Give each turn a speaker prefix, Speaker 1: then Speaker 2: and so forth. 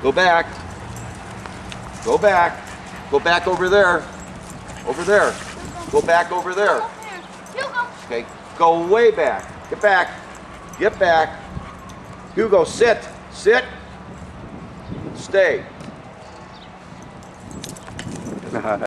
Speaker 1: Go back. Go back. Go back over there. Over there. Go back over there. Okay, go way back. Get back. Get back. Hugo, sit. Sit. Stay.